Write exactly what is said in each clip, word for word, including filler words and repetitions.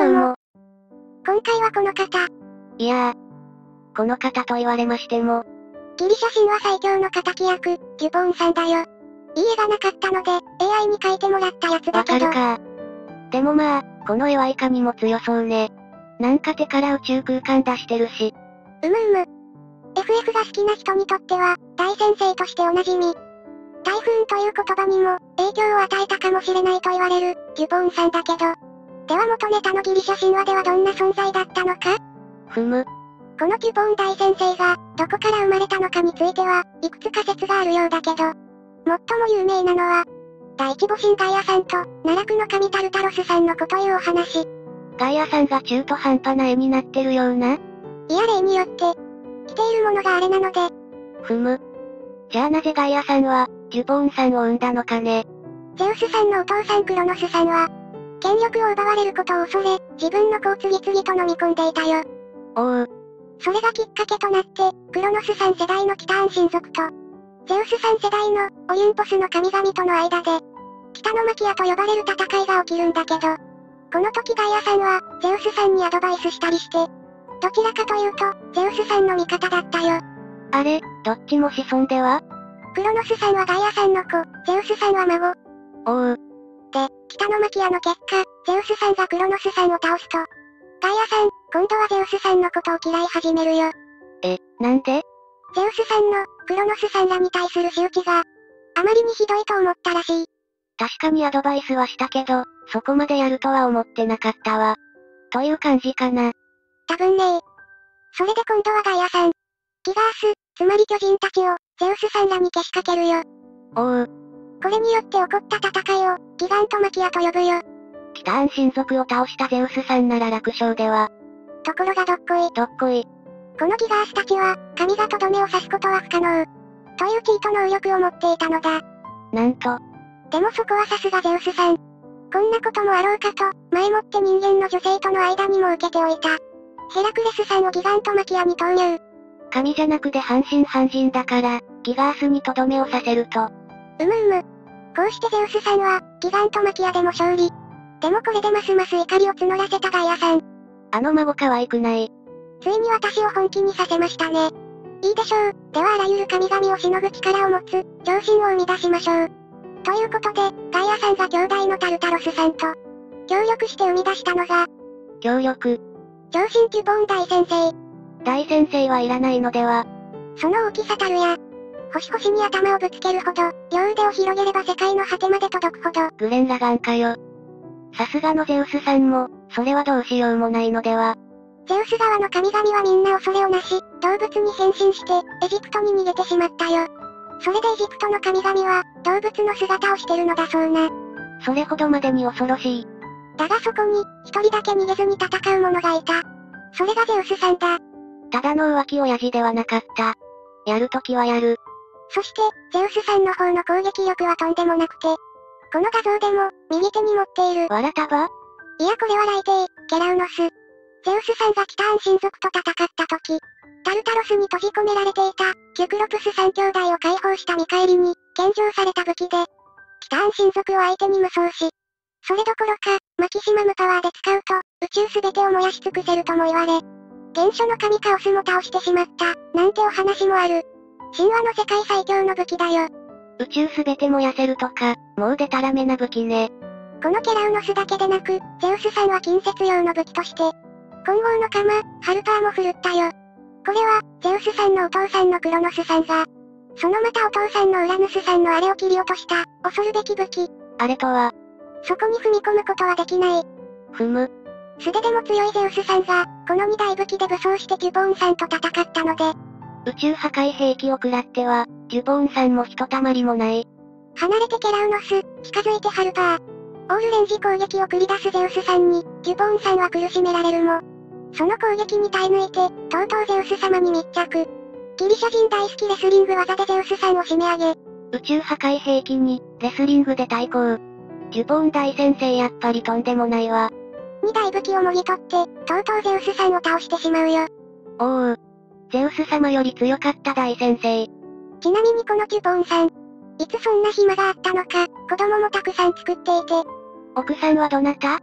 うも。今回はこの方。 いやー、この方と言われましても。 ギリシャ神話最強の仇役、ジュポンさんだよ。いい絵がなかったので、エーアイ に描いてもらったやつだけど。 わかるか。でもまあ、この絵はいかにも強そうね。なんか手から宇宙空間出してるし。 うむうむ。エフエフ が好きな人にとっては、大先生としておなじみ。タイフーンという言葉にも、影響を与えたかもしれないと言われる、ジュポンさんだけど。では元ネタのギリシャ神話ではどんな存在だったのか？ ふむ。 このジュポン大先生が、どこから生まれたのかについては、いくつか説があるようだけど、最も有名なのは、第一母神ガイアさんと、奈落の神タルタロスさんの子というお話。 ガイアさんが中途半端な絵になってるような？ いや例によって、着ているものがあれなので。 ふむ。じゃあなぜガイアさんは、ジュポンさんを産んだのかね。 ゼウスさんのお父さんクロノスさんは、権力を奪われることを恐れ、自分の子を次々と飲み込んでいたよ。 おう。 それがきっかけとなって、クロノスさん世代のキターン神族と、ゼウスさん世代のオユンポスの神々との間で、北のマキアと呼ばれる戦いが起きるんだけど、この時ガイアさんは、ゼウスさんにアドバイスしたりして、どちらかというと、ゼウスさんの味方だったよ。 あれ、どっちも子孫では？ クロノスさんはガイアさんの子、ゼウスさんは孫。 おう。 で、北のマキアの結果、ゼウスさんがクロノスさんを倒すと、ガイアさん、今度はゼウスさんのことを嫌い始めるよ。 え、なんで？ ゼウスさんの、クロノスさんらに対する仕打ちが、あまりにひどいと思ったらしい。 確かにアドバイスはしたけど、そこまでやるとは思ってなかったわ。という感じかな。 多分ね。それで今度はガイアさん。ギガース、つまり巨人たちを、ゼウスさんらにけしかけるよ。 おう。 これによって起こった戦いを、ギガントマキアと呼ぶよ。 キターン神族を倒したゼウスさんなら楽勝では。 ところがどっこい。 どっこい。 このギガースたちは、神がとどめを刺すことは不可能。というチート能力を持っていたのだ。 なんと。 でもそこはさすがゼウスさん。こんなこともあろうかと、前もって人間の女性との間にも受けておいた。ヘラクレスさんをギガントマキアに投入。 神じゃなくて半信半人だから、ギガースにとどめを刺せると。 うむうむ。こうしてゼウスさんは、ギガントマキアでも勝利。でもこれでますます怒りを募らせたガイアさん。 あの孫可愛くない。 ついに私を本気にさせましたね。いいでしょう。ではあらゆる神々をしのぐ力を持つ、超神を生み出しましょう。ということで、ガイアさんが兄弟のタルタロスさんと、協力して生み出したのが、 協力。 超神ジュポン大先生。 大先生はいらないのでは？ その大きさたるや、星々に頭をぶつけるほど、両腕を広げれば世界の果てまで届くほど。 グレン・ラガンかよ。さすがのゼウスさんも、それはどうしようもないのでは？ ゼウス側の神々はみんな恐れをなし、動物に変身して、エジプトに逃げてしまったよ。それでエジプトの神々は、動物の姿をしてるのだそうな。 それほどまでに恐ろしい。 だがそこに、一人だけ逃げずに戦う者がいた。それがゼウスさんだ。 ただの浮気親父ではなかった。やるときはやる。 そして、ゼウスさんの方の攻撃力はとんでもなくて。この画像でも、右手に持っている。 わら束？ いやこれは雷帝、ケラウノス。ゼウスさんがキターン神族と戦った時、タルタロスに閉じ込められていた、キュクロプス三兄弟を解放した見返りに、献上された武器で、キターン神族を相手に無双し、それどころか、マキシマムパワーで使うと、宇宙すべてを燃やし尽くせるとも言われ、原初の神カオスも倒してしまった、なんてお話もある。神話の世界最強の武器だよ。 宇宙すべて燃やせるとか、もうでたらめな武器ね。 このケラウノスだけでなく、ゼウスさんは近接用の武器として、混合の鎌、ハルパーも振るったよ。これは、ゼウスさんのお父さんのクロノスさんが、そのまたお父さんのウラヌスさんのあれを切り落とした、恐るべき武器。 あれとは、 そこに踏み込むことはできない。 ふむ。 素手でも強いゼウスさんが、この二大武器で武装してジュポーンさんと戦ったので、 宇宙破壊兵器を食らっては、ジュポーンさんもひとたまりもない。 離れてケラウノス、近づいてハルパー。オールレンジ攻撃を繰り出すゼウスさんに、ジュポーンさんは苦しめられるも、その攻撃に耐え抜いて、とうとうゼウス様に密着。ギリシャ人大好きレスリング技でゼウスさんを締め上げ、 宇宙破壊兵器に、レスリングで対抗。ジュポーン大先生やっぱりとんでもないわ。 二大武器をもぎ取って、とうとうゼウスさんを倒してしまうよ。 おお。ゼウス様より強かった大先生。 ちなみにこのジュポーンさん、いつそんな暇があったのか、子供もたくさん作っていて。 奥さんはどなた？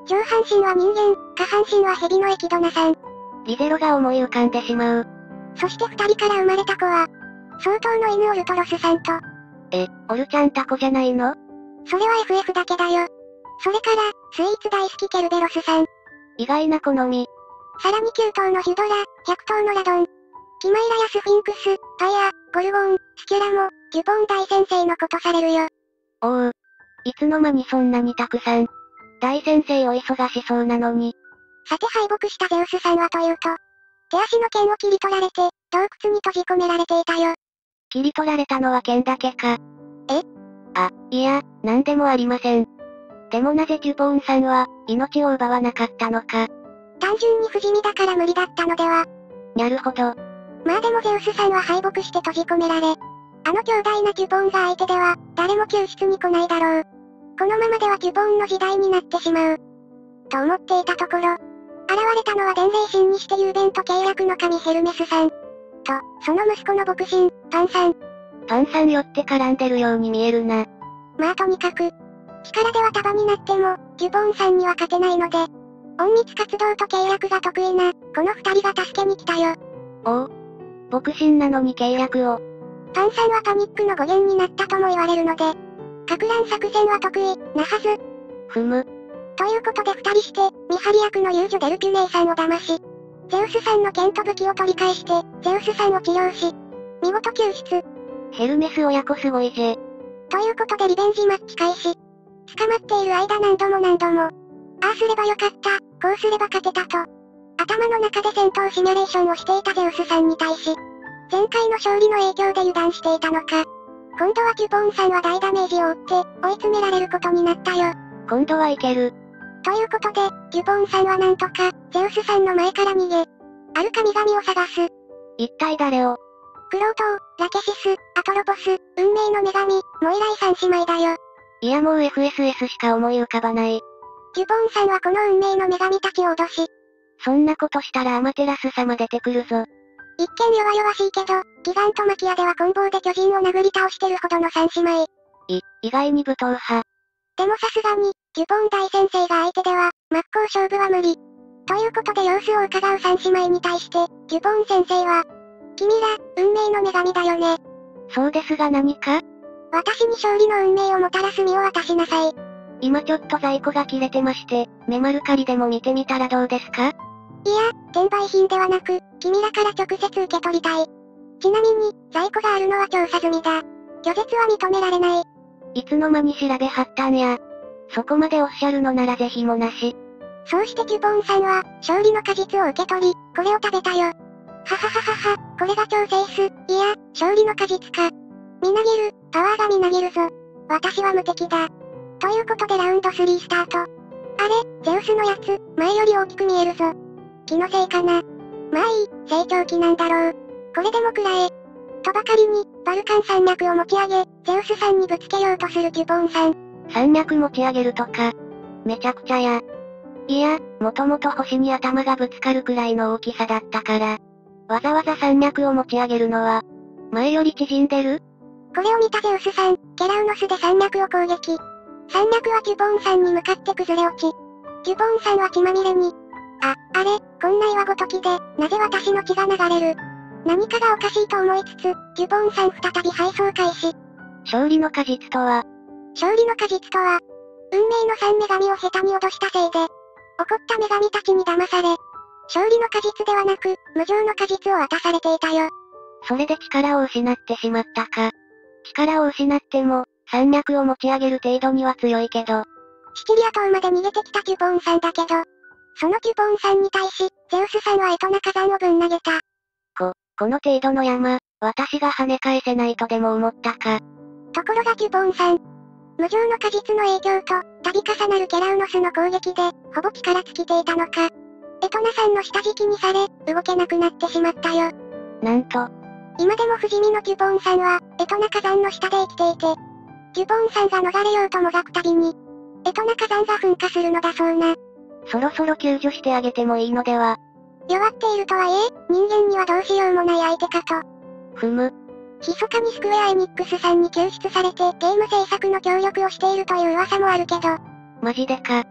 上半身は人間、下半身は蛇のエキドナさん。 リゼロが思い浮かんでしまう。 そして二人から生まれた子は、相当の犬オルトロスさんと。 え、オルちゃんタコじゃないの？ それは エフエフ だけだよ。それから、スイーツ大好きケルベロスさん。 意外な好み。 さらにきゅう頭のヒュドラ、ひゃく頭のラドン。キマイラやスフィンクス、パイア、ゴルゴーン、スキュラも、デュポン大先生のことされるよ。 おお。いつの間にそんなにたくさん。大先生お忙しそうなのに。 さて敗北したゼウスさんはというと、手足の剣を切り取られて、洞窟に閉じ込められていたよ。 切り取られたのは剣だけか。 え？ あ、いや、なんでもありません。でもなぜデュポーンさんは、命を奪わなかったのか。 単純に不死身だから無理だったのでは。 なるほど。 まあでもゼウスさんは敗北して閉じ込められ、あの強大なデュポーンが相手では、誰も救出に来ないだろう。このままではデュポーンの時代になってしまう。と思っていたところ、現れたのは伝令神にして雄弁と契約の神ヘルメスさん。と、その息子の牧神、パンさん。 パンさん寄って絡んでるように見えるな。 まあとにかく、力では束になっても、デュポーンさんには勝てないので、隠密活動と契約が得意な、この二人が助けに来たよ。 おお。牧神なのに契約を。 パンさんはパニックの語源になったとも言われるので、か乱作戦は得意、なはず。 ふむ。 ということで二人して、見張り役の遊女デルピュネイさんを騙し、ゼウスさんの剣と武器を取り返して、ゼウスさんを治療し、見事救出。 ヘルメス親子すごいぜ。 ということでリベンジマッチ開始。捕まっている間何度も何度も、ああすればよかった、こうすれば勝てたと、頭の中で戦闘シミュレーションをしていたゼウスさんに対し、前回の勝利の影響で油断していたのか。今度はデュポーンさんは大ダメージを負って、追い詰められることになったよ。 今度はいける。 ということで、デュポーンさんはなんとか、ゼウスさんの前から逃げ、ある神々を探す。 一体誰を？ クロートウ、ラケシス、アトロポス、運命の女神、モイライ三姉妹だよ。 いやもう エフエスエス しか思い浮かばない。 デュポーンさんはこの運命の女神たちを脅し、 そんなことしたらアマテラス様出てくるぞ。 一見弱々しいけど、ギガントマキアでは棍棒で巨人を殴り倒してるほどの三姉妹。 い、意外に武闘派。 でもさすがに、デュポーン大先生が相手では、真っ向勝負は無理。ということで様子を伺う三姉妹に対して、デュポーン先生は、君ら、運命の女神だよね。 そうですが何か？ 私に勝利の運命をもたらす身を渡しなさい。 今ちょっと在庫が切れてまして、メマルカリでも見てみたらどうですか？ いや、転売品ではなく、君らから直接受け取りたい。ちなみに、在庫があるのは調査済みだ。拒絶は認められない。 いつの間に調べはったんや。そこまでおっしゃるのならぜひもなし。 そうしてデュポーンさんは、勝利の果実を受け取り、これを食べたよ。ははははは、これが超セース、いや、勝利の果実か。みなぎる、パワーがみなぎるぞ。私は無敵だ。ということでラウンドスリースタート。あれ、ゼウスのやつ、前より大きく見えるぞ。気のせいかな。まあいい、成長期なんだろう。これでもくらえ。とばかりに、バルカン山脈を持ち上げ、ゼウスさんにぶつけようとするデュポーンさん。 山脈持ち上げるとか。めちゃくちゃや。いや、もともと星に頭がぶつかるくらいの大きさだったから。わざわざ山脈を持ち上げるのは、前より縮んでる？ これを見たゼウスさん、ケラウノスで山脈を攻撃。山脈はデュポーンさんに向かって崩れ落ち。デュポーンさんは血まみれに。あ、あれ、こんな岩ごときで、なぜ私の血が流れる？何かがおかしいと思いつつ、デュポーンさん再び配送開始。 勝利の果実とは？ 勝利の果実とは、運命の三女神を下手に脅したせいで、怒った女神たちに騙され、勝利の果実ではなく、無情の果実を渡されていたよ。 それで力を失ってしまったか。力を失っても、山脈を持ち上げる程度には強いけど。 シチリア島まで逃げてきたデュポーンさんだけど、そのデュポーンさんに対し、ゼウスさんはエトナ火山をぶん投げた。 こ、この程度の山、私が跳ね返せないとでも思ったか。 ところがデュポーンさん、無情の果実の影響と、度重なるケラウノスの攻撃で、ほぼ力尽きていたのか。エトナさんの下敷きにされ、動けなくなってしまったよ。 なんと。 今でも不死身のデュポーンさんは、エトナ火山の下で生きていて、デュポーンさんが逃れようともがくたびに、エトナ火山が噴火するのだそうな。 そろそろ救助してあげてもいいのでは。 弱っているとはいえ、人間にはどうしようもない相手かと。 ふむ。 密かにスクウェアエニックスさんに救出されてゲーム制作の協力をしているという噂もあるけど。 マジでか。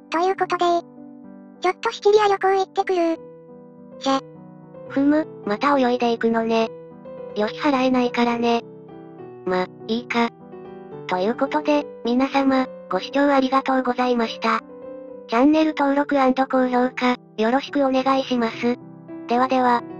ということでちょっとシチリア旅行行ってくる。じゃ。 ふむ、また泳いでいくのね。旅費払えないからね。ま、いいか。ということで、皆様、ご視聴ありがとうございました。チャンネル登録&高評価、よろしくお願いします。ではでは。